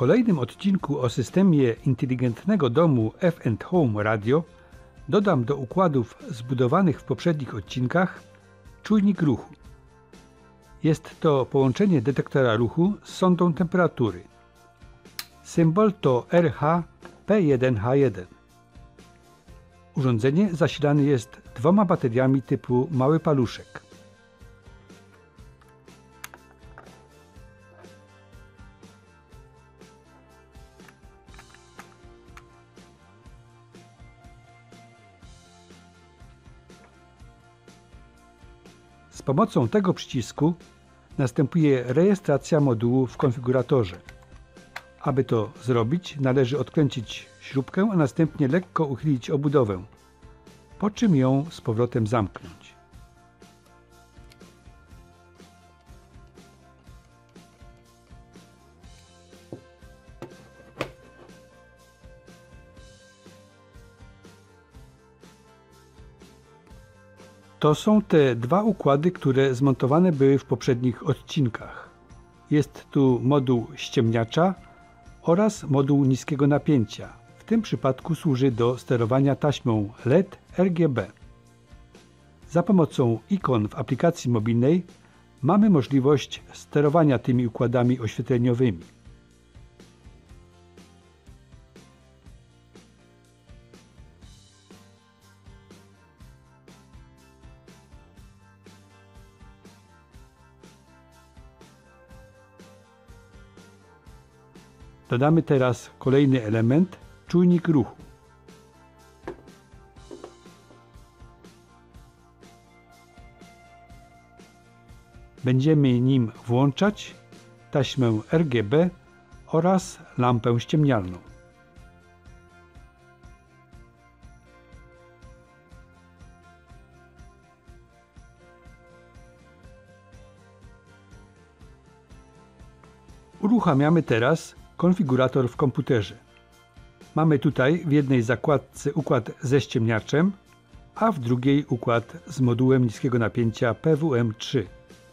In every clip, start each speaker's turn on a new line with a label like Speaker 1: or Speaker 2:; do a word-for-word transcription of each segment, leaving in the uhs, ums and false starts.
Speaker 1: kolejnym odcinku o systemie inteligentnego domu F and Home Radio dodam do układów zbudowanych w poprzednich odcinkach czujnik ruchu. Jest to połączenie detektora ruchu z sondą temperatury. Symbol to R H P jeden H jeden. Urządzenie zasilane jest dwoma bateriami typu mały paluszek. Z pomocą tego przycisku następuje rejestracja modułu w konfiguratorze. Aby to zrobić, należy odkręcić śrubkę, a następnie lekko uchylić obudowę, po czym ją z powrotem zamknąć. To są te dwa układy, które zmontowane były w poprzednich odcinkach. Jest tu moduł ściemniacza oraz moduł niskiego napięcia. W tym przypadku służy do sterowania taśmą L E D R G B. Za pomocą ikon w aplikacji mobilnej mamy możliwość sterowania tymi układami oświetleniowymi. Dodamy teraz kolejny element, czujnik ruchu. Będziemy nim włączać taśmę R G B oraz lampę ściemnialną. Uruchamiamy teraz konfigurator w komputerze. Mamy tutaj w jednej zakładce układ ze ściemniaczem, a w drugiej układ z modułem niskiego napięcia P W M trzy.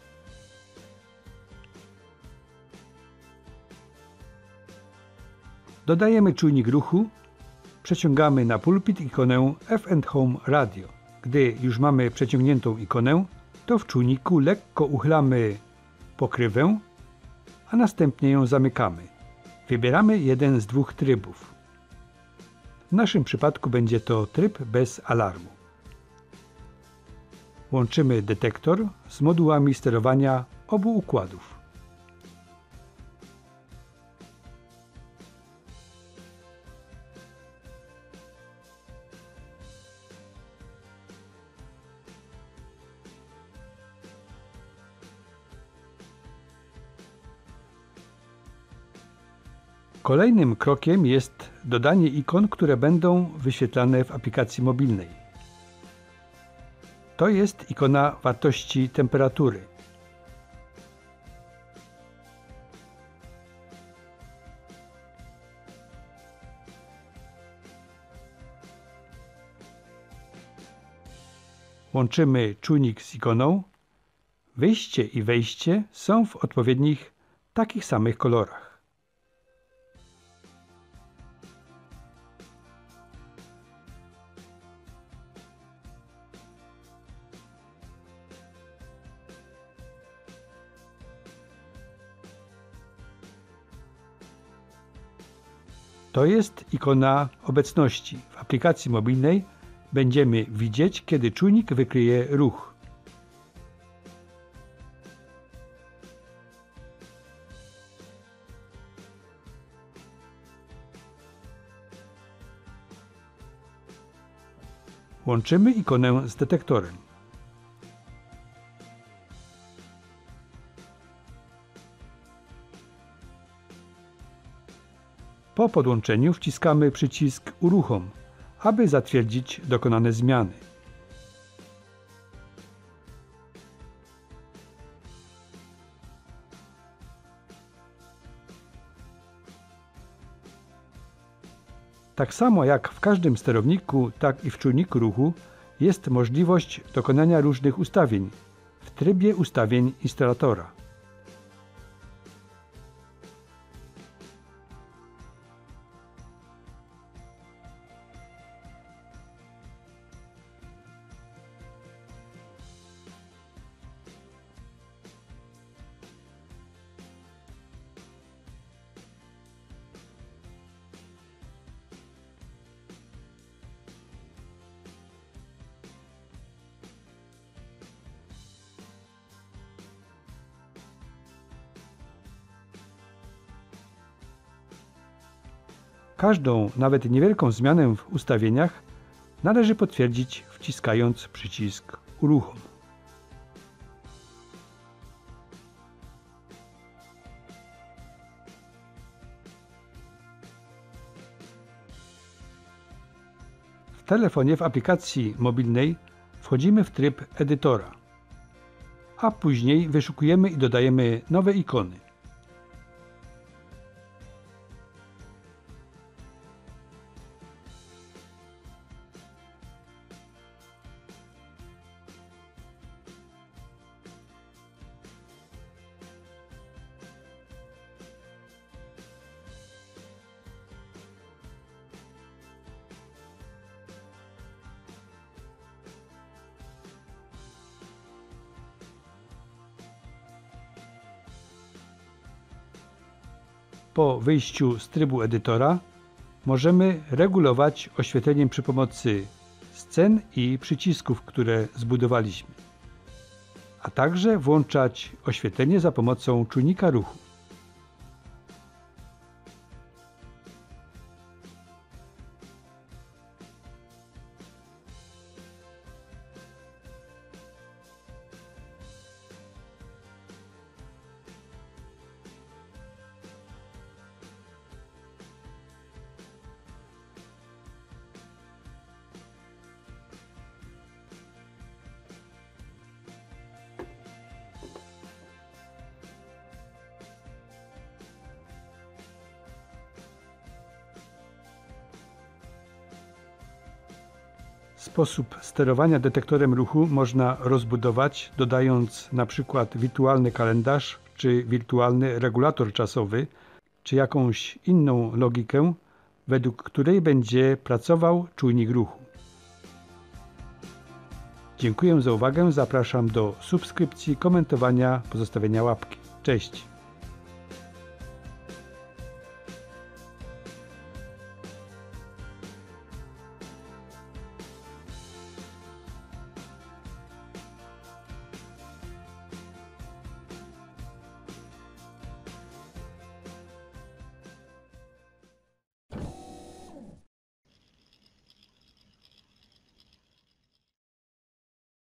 Speaker 1: Dodajemy czujnik ruchu, przeciągamy na pulpit ikonę F and Home Radio. Gdy już mamy przeciągniętą ikonę, to w czujniku lekko uchylamy pokrywę, a następnie ją zamykamy. Wybieramy jeden z dwóch trybów. W naszym przypadku będzie to tryb bez alarmu. Łączymy detektor z modułami sterowania obu układów. Kolejnym krokiem jest dodanie ikon, które będą wyświetlane w aplikacji mobilnej. To jest ikona wartości temperatury. Łączymy czujnik z ikoną. Wyjście i wejście są w odpowiednich takich samych kolorach. To jest ikona obecności. W aplikacji mobilnej będziemy widzieć, kiedy czujnik wykryje ruch. Łączymy ikonę z detektorem. Po podłączeniu wciskamy przycisk Uruchom, aby zatwierdzić dokonane zmiany. Tak samo jak w każdym sterowniku, tak i w czujniku ruchu jest możliwość dokonania różnych ustawień w trybie ustawień instalatora. Każdą, nawet niewielką zmianę w ustawieniach należy potwierdzić wciskając przycisk Uruchom. W telefonie w aplikacji mobilnej wchodzimy w tryb edytora, a później wyszukujemy i dodajemy nowe ikony. Po wyjściu z trybu edytora możemy regulować oświetleniem przy pomocy scen i przycisków, które zbudowaliśmy, a także włączać oświetlenie za pomocą czujnika ruchu. Sposób sterowania detektorem ruchu można rozbudować, dodając na przykład wirtualny kalendarz, czy wirtualny regulator czasowy, czy jakąś inną logikę, według której będzie pracował czujnik ruchu. Dziękuję za uwagę, zapraszam do subskrypcji, komentowania, pozostawienia łapki. Cześć!